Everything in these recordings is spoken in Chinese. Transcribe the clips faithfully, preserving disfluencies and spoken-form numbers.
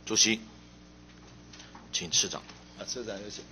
主席，请次长。 啊，次长有请。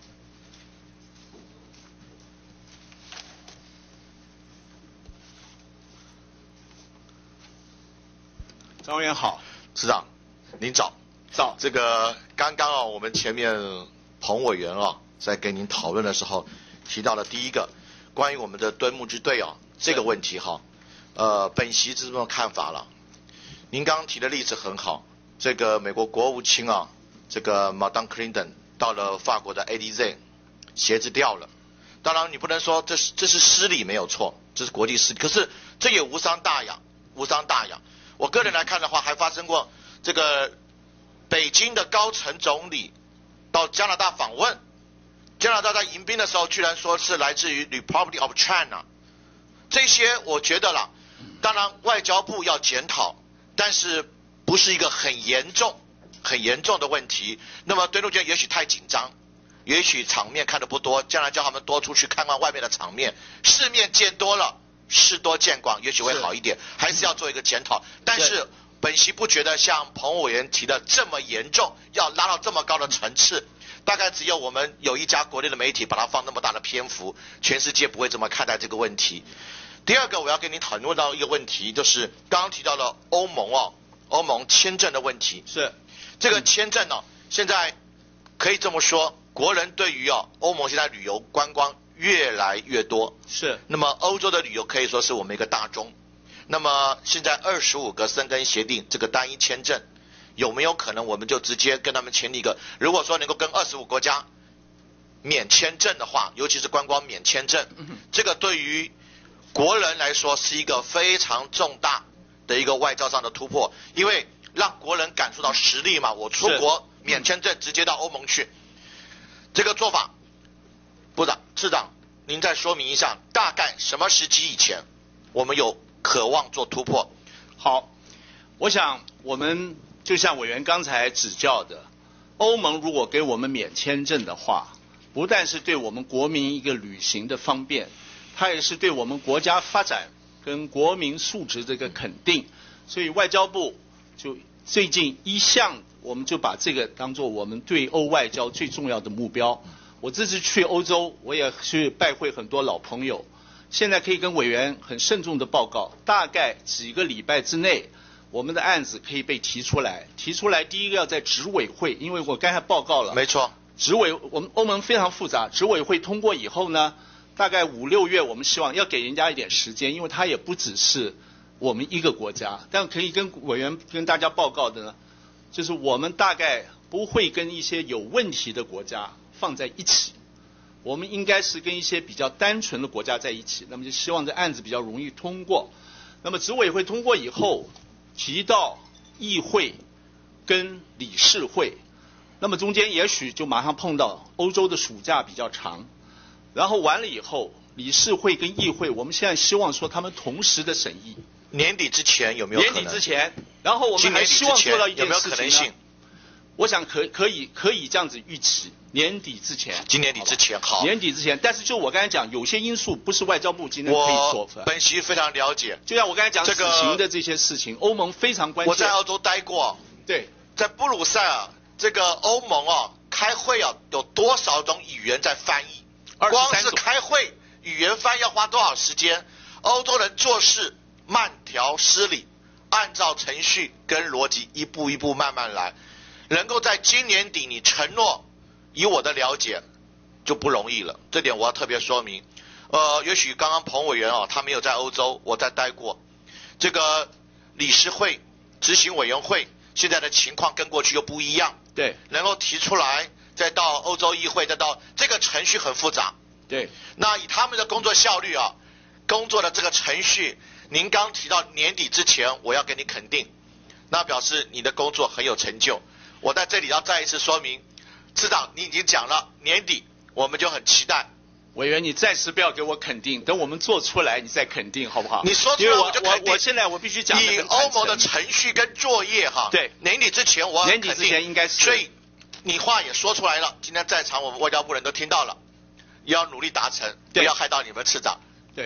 张委员好， 次长，您早。 早。 这个刚刚啊，我们前面彭委员啊，在跟您讨论的时候，提到了第一个，关于我们的敦睦之队啊这个问题哈，呃，本席是这么看法了。您刚刚提的例子很好，这个美国国务卿啊，这个 Madam Clinton 到了法国的 A D Z， 鞋子掉了。当然，你不能说这是这是失礼没有错，这是国际失礼，可是这也无伤大雅，无伤大雅。我个人来看的话，还发生过这个北京的高层总理到加拿大访问，加拿大在迎宾的时候，居然说是来自于 Republic of China， 这些我觉得啦，当然外交部要检讨，但是不是一个很严重、很严重的问题。那么敦睦军也许太紧张，也许场面看得不多，将来叫他们多出去看看外面的场面，世面见多了。事多见广，也许会好一点，还是要做一个检讨。但是本席不觉得像彭委员提的这么严重，要拉到这么高的层次。大概只有我们有一家国内的媒体把它放那么大的篇幅，全世界不会这么看待这个问题。第二个，我要跟您讨论到一个问题，就是刚刚提到了欧盟哦，欧盟签证的问题。 是这个签证哦，现在可以这么说，国人对于哦欧盟现在旅游观光越来越多， 是。 那么欧洲的旅游可以说是我们一个大宗。那么现在二十五个申根协定这个单一签证，有没有可能我们就直接跟他们签立一个？如果说能够跟二十五国家免签证的话，尤其是观光免签证，这个对于国人来说是一个非常重大的一个外交上的突破，因为让国人感受到实力嘛，我出国免签证直接到欧盟去，这个做法。部长、次长，您再说明一下，大概什么时期以前，我们有渴望做突破？ 好，我想我们就像委员刚才指教的，欧盟如果给我们免签证的话，不但是对我们国民一个旅行的方便，它也是对我们国家发展跟国民素质的一个肯定。所以外交部就最近一向，我们就把这个当作我们对欧外交最重要的目标。我这次去欧洲，我也去拜会很多老朋友。现在可以跟委员很慎重的报告，大概几个礼拜之内，我们的案子可以被提出来。提出来，第一个要在执委会，因为我刚才报告了， 没错， 执委我们欧盟非常复杂，执委会通过以后呢，大概五六月，我们希望要给人家一点时间，因为它也不只是我们一个国家，但可以跟委员跟大家报告的呢，就是我们大概不会跟一些有问题的国家放在一起，我们应该是跟一些比较单纯的国家在一起，那么就希望这案子比较容易通过。那么执委会通过以后，提到议会跟理事会，那么中间也许就马上碰到欧洲的暑假比较长，然后完了以后，理事会跟议会，我们现在希望说他们同时的审议， 年底之前有没有可能？ 年底之前，然后我们还希望做到一件事情呢， 有没有可能性？ 我想可可以可以这样子预期，年底之前， 今年底之前好， 年底之前。但是就我刚才讲，有些因素不是外交部今天可以说出来。 本席非常了解， 就像我刚才讲这个死刑的这些事情，欧盟非常关键。 我在澳洲待过， 对， 在布鲁塞尔这个欧盟啊，开会啊有多少种语言在翻译？光是开会语言翻译要花多少时间？欧洲人做事慢条斯理，按照程序跟逻辑一步一步慢慢来。能够在今年底你承诺，以我的了解就不容易了，这点我要特别说明。呃，也许刚刚彭委员啊，他没有在欧洲，我在待过。这个理事会、执行委员会现在的情况跟过去又不一样。 对， 能够提出来，再到欧洲议会，再到这个程序很复杂。 对， 那以他们的工作效率啊，工作的这个程序，您刚提到年底之前，我要给你肯定，那表示你的工作很有成就。我在这里要再一次说明，次长你已经讲了，年底我们就很期待。 委员，你暂时不要给我肯定，等我们做出来你再肯定，好不好？ 你说出来我就肯定。 我我现在我必须讲以欧盟的程序跟作业哈， 对， 年底之前我要肯定， 年底之前应该是。 所以你话也说出来了，今天在场我们外交部人都听到了，要努力达成，不要害到你们次长。 对，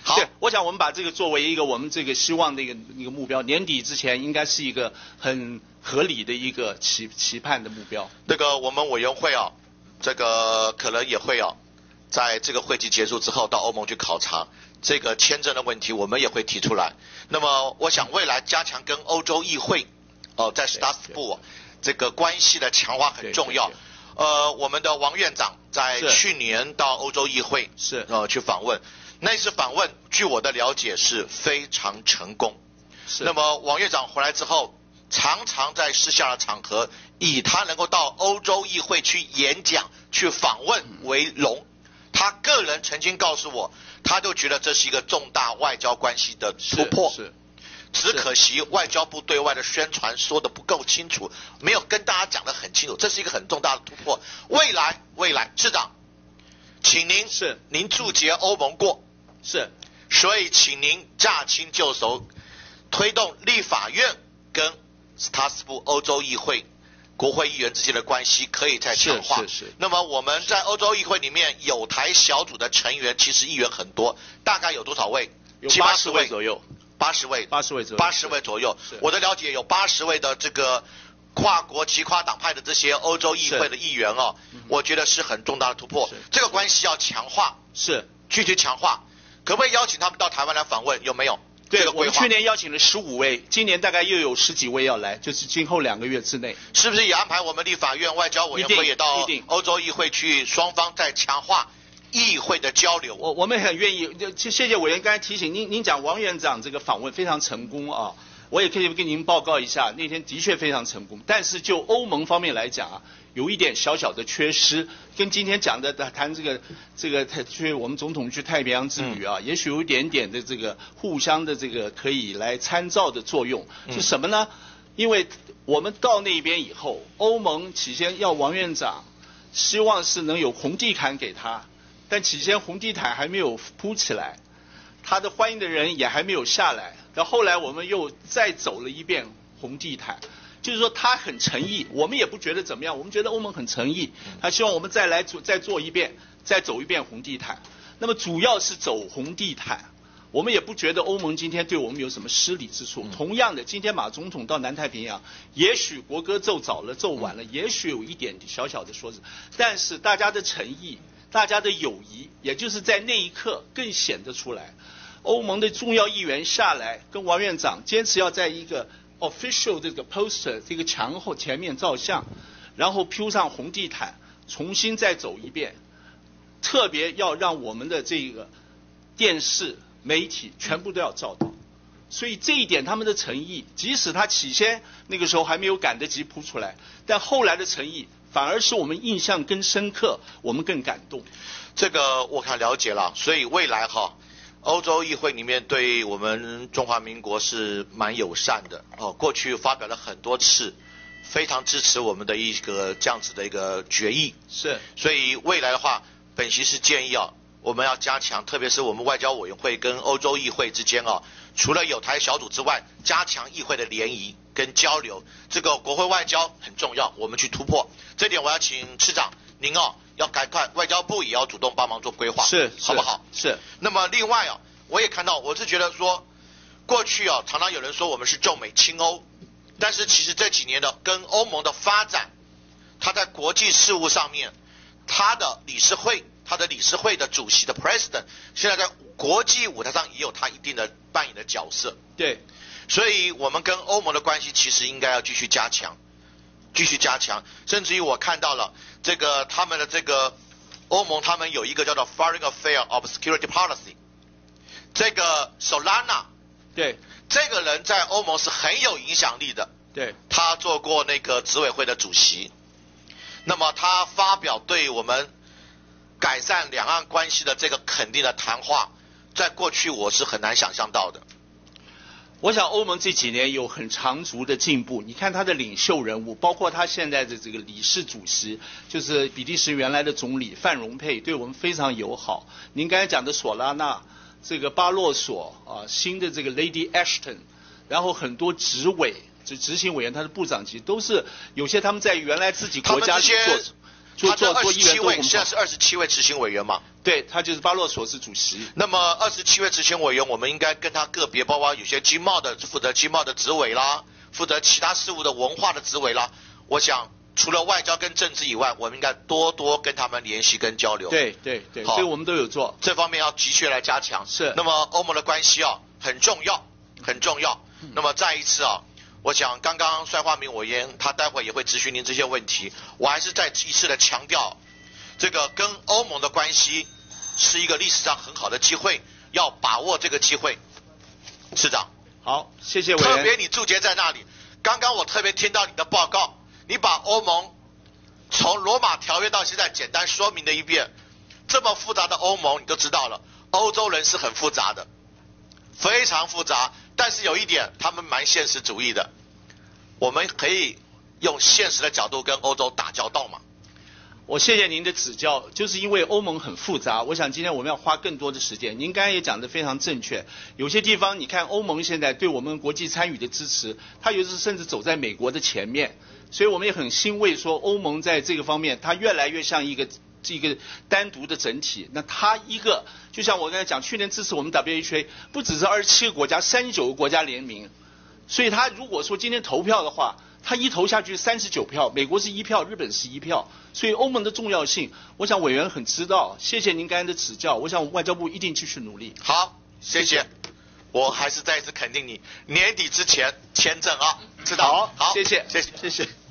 好， 对，我想我们把这个作为一个我们这个希望的一个一个目标，年底之前应该是一个很合理的一个期期盼的目标。 那个我们委员会啊，这个可能也会啊，在这个会期结束之后到欧盟去考察这个签证的问题，我们也会提出来。那么我想未来加强跟欧洲议会哦、呃，在斯塔斯堡这个关系的强化很重要。呃，我们的王院长在去年到欧洲议会是呃去访问，那次访问据我的了解是非常成功。 是。 那么王院长回来之后，常常在私下的场合以他能够到欧洲议会去演讲、去访问为荣。他个人曾经告诉我，他就觉得这是一个重大外交关系的突破。 是。是只可惜外交部对外的宣传说的不够清楚，没有跟大家讲得很清楚，这是一个很重大的突破。未来，未来，市长，请您是您驻节欧盟过， 是， 所以请您驾轻就熟，推动立法院跟斯塔斯堡欧洲议会国会议员之间的关系可以再强化。 是是是。 那么我们在欧洲议会里面有台小组的成员，其实议员很多，大概有多少位？ 有八十位左右。 八十位， 八十位左右， 八十位左右。我的了解有八十位的这个跨国及跨党派的这些欧洲议会的议员哦，我觉得是很重大的突破。这个关系要强化， 是具体强化，可不可以邀请他们到台湾来访问？有没有？ 对， 这个规划我们去年邀请了十五位，今年大概又有十几位要来，就是今后两个月之内， 是不是也安排我们立法院外交委员会也到欧洲议会去，双方再强化议会的交流？ 我我们很愿意，谢谢委员刚才提醒您，您讲王院长这个访问非常成功啊，我也可以跟您报告一下，那天的确非常成功。但是就欧盟方面来讲啊，有一点小小的缺失，跟今天讲的谈这个这个去我们总统去太平洋之旅啊，嗯、也许有一点点的这个互相的这个可以来参照的作用。是什么呢？因为我们到那边以后，欧盟起先要王院长，希望是能有红地毯给他。但起先红地毯还没有铺起来，他的欢迎的人也还没有下来。然后后来我们又再走了一遍红地毯，就是说他很诚意，我们也不觉得怎么样，我们觉得欧盟很诚意，他希望我们再来做再做一遍，再走一遍红地毯。那么主要是走红地毯，我们也不觉得欧盟今天对我们有什么失礼之处。同样的，今天马总统到南太平洋，也许国歌奏早了奏晚了，也许有一点小小的说辞，但是大家的诚意。大家的友谊，也就是在那一刻更显得出来。欧盟的重要议员下来跟王院长坚持要在一个 official 这个 poster 这个墙后前面照相，然后铺上红地毯，重新再走一遍。特别要让我们的这个电视媒体全部都要照到。所以这一点他们的诚意，即使他起先那个时候还没有赶得及铺出来，但后来的诚意反而是我们印象更深刻，我们更感动。 这个我看了解了，所以未来哈，欧洲议会里面对我们中华民国是蛮友善的哦。过去发表了很多次，非常支持我们的一个这样子的一个决议。 是， 所以未来的话，本席是建议啊，我们要加强，特别是我们外交委员会跟欧洲议会之间啊，除了有台小组之外，加强议会的联谊跟交流。这个国会外交很重要，我们去突破。这点我要请市长您哦，要赶快，外交部也要主动帮忙做规划， 是， 好不好？ 是。 那么另外啊，我也看到，我是觉得说，过去啊，常常有人说我们是重美轻欧，但是其实这几年的跟欧盟的发展，它在国际事务上面，它的理事会。他的理事会的主席的 president 现在在国际舞台上也有他一定的扮演的角色。 对， 所以我们跟欧盟的关系其实应该要继续加强，继续加强。甚至于我看到了这个他们的这个欧盟，他们有一个叫做 Foreign Affairs of Security Policy， 这个 Solana， 对， 这个人在欧盟是很有影响力的。 对， 他做过那个执委会的主席。那么他发表对我们改善两岸关系的这个肯定的谈话，在过去我是很难想象到的。 我想欧盟这几年有很长足的进步，你看他的领袖人物，包括他现在的这个理事主席，就是比利时原来的总理范荣佩，对我们非常友好。您刚才讲的索拉纳，这个巴洛索啊，新的这个 Lady Ashton， 然后很多执委、执执行委员，他的部长级都是有些他们在原来自己国家里做。 他这二十七位，现在是二十七位执行委员嘛？ 对，他就是巴洛索是主席。 那么二十七位执行委员，我们应该跟他个别，包括有些经贸的负责经贸的执委啦，负责其他事务的文化的执委啦，我想除了外交跟政治以外，我们应该多多跟他们联系跟交流。 对对对，所以我们都有做这方面要的确来加强。 是。 那么欧盟的关系啊很重要，很重要。嗯、那么再一次啊，我想刚刚帅化明委员他待会也会咨询您这些问题，我还是再一次的强调，这个跟欧盟的关系是一个历史上很好的机会，要把握这个机会。市长， 好，谢谢委员。 特别你驻节在那里，刚刚我特别听到你的报告，你把欧盟从罗马条约到现在简单说明了一遍，这么复杂的欧盟你都知道了，欧洲人是很复杂的，非常复杂，但是有一点他们蛮现实主义的，我们可以用现实的角度跟欧洲打交道嘛。 我谢谢您的指教，就是因为欧盟很复杂，我想今天我们要花更多的时间。您刚才也讲得非常正确，有些地方你看欧盟现在对我们国际参与的支持，它有时甚至走在美国的前面，所以我们也很欣慰说欧盟在这个方面它越来越像一个一个单独的整体。那它一个就像我刚才讲，去年支持我们 W H A 不只是二十七个国家，三十九个国家联名，所以他如果说今天投票的话，他一投下去三十九票，美国是一票，日本是一票，所以欧盟的重要性，我想委员很知道。谢谢您刚才的指教，我想外交部一定继续努力。 好，谢谢。谢谢，我还是再一次肯定你，年底之前签证啊，知道？ 好，好，谢谢， 谢谢， 谢谢。